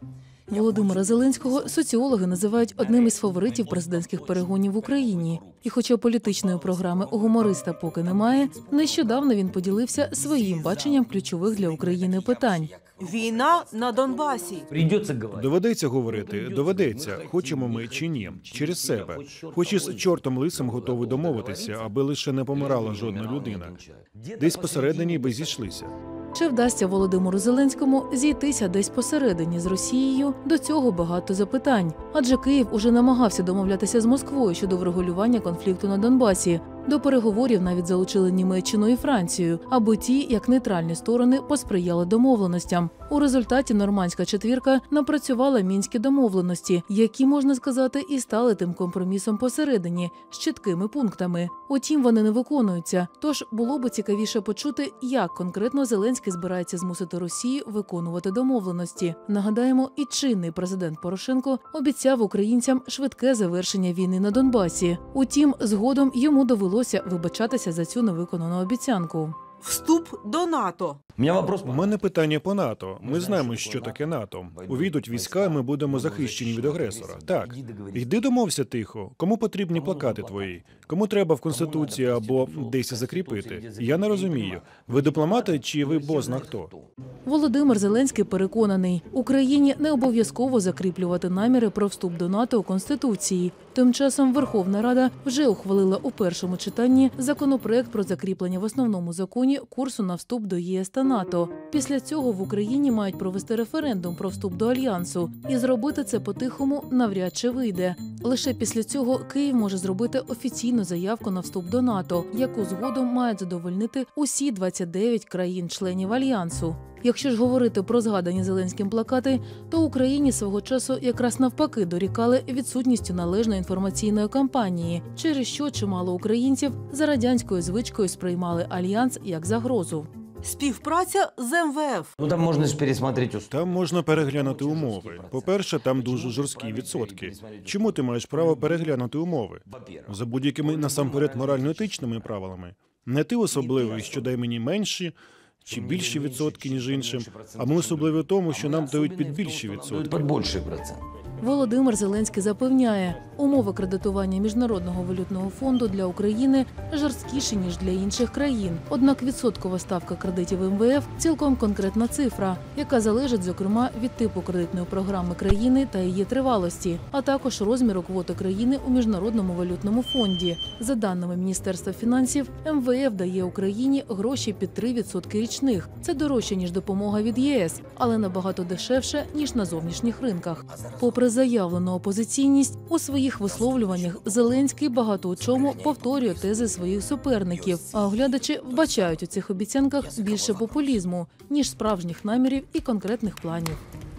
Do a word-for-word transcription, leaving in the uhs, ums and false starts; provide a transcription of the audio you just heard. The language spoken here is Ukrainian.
Володимира Зеленського соціологи називають одним із фаворитів президентських перегонів в Україні. І хоча політичної програми у гумориста поки немає, нещодавно він поділився своїм баченням ключових для України питань. Війна на Донбасі. Доведеться говорити, доведеться, хочемо ми чи ні, через себе. Хоч із чортом лисим готові домовитися, аби лише не помирала жодна людина. Десь посередині би зійшлися. Чи вдасться Володимиру Зеленському зійтися десь посередині з Росією? До цього багато запитань. Адже Київ уже намагався домовлятися з Москвою щодо врегулювання конфлікту на Донбасі. До переговорів навіть залучили Німеччину і Францію, аби ті, як нейтральні сторони, посприяли домовленостям. У результаті нормандська четвірка напрацювала мінські домовленості, які, можна сказати, і стали тим компромісом посередині, з чіткими пунктами. Утім, вони не виконуються. Тож було би цікавіше почути, як конкретно Зеленський збирається змусити Росію виконувати домовленості. Нагадаємо, і чинний президент Порошенко обіцяв українцям швидке завершення війни на Донбасі. Утім, згодом йому довелося вибачатися за цю невиконану обіцянку. Вступ до НАТО. У мене питання по НАТО. Ми знаємо, що таке НАТО. Увійдуть війська, ми будемо захищені від агресора. Так. Йди домовся тихо. Кому потрібні плакати твої? Кому треба в Конституції або десь закріпити? Я не розумію. Ви дипломати чи ви бозна хто? Володимир Зеленський переконаний, Україні не обов'язково закріплювати наміри про вступ до НАТО у Конституції. Тим часом Верховна Рада вже ухвалила у першому читанні законопроект про закріплення в основному законі курсу на вступ до ЄС та НАТО. Після цього в Україні мають провести референдум про вступ до Альянсу. І зробити це по-тихому навряд чи вийде. Лише після цього Київ може зробити офіційну заявку на вступ до НАТО, яку згодом мають задовольнити усі двадцять дев'ять країн-членів Альянсу. Якщо ж говорити про згадані Зеленським плакати, то Україні свого часу якраз навпаки дорікали відсутністю належної інформаційної кампанії, через що чимало українців за радянською звичкою сприймали Альянс як загрозу. Співпраця з ем ве еф. Ну, там можна ж пересмотрети. Там можна переглянути умови. По-перше, там дуже жорсткі відсотки. Чому ти маєш право переглянути умови? За будь-якими, насамперед, морально-етичними правилами. Не ти особливий, що дай мені менші, чи більші відсотки, ніж іншим, а ми особливі в тому, що нам дають під більші відсотки. Під більший процент. Володимир Зеленський запевняє, умови кредитування Міжнародного валютного фонду для України жорсткіші, ніж для інших країн. Однак відсоткова ставка кредитів ем ве еф – цілком конкретна цифра, яка залежить, зокрема, від типу кредитної програми країни та її тривалості, а також розміру квоти країни у Міжнародному валютному фонді. За даними Міністерства фінансів, ем ве еф дає Україні гроші під три відсотки річних. Це дорожче, ніж допомога від ЄС, але набагато дешевше, ніж на зовнішніх ринках. Попри заявлену опозиційність, у своїх висловлюваннях Зеленський багато у чому повторює тези своїх суперників, а оглядачі вбачають у цих обіцянках більше популізму, ніж справжніх намірів і конкретних планів.